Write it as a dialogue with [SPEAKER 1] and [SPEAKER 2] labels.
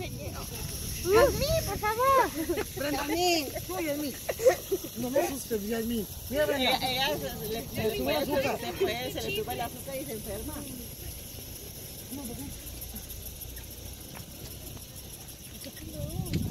[SPEAKER 1] Yasmín, por favor.
[SPEAKER 2] Brenda, tú Yasmín. No me asustes, Yasmín. Mira, Brenda.
[SPEAKER 3] Ella se le sube el azúcar. Se le sube el azúcar y se enferma.
[SPEAKER 2] No, ¿verdad?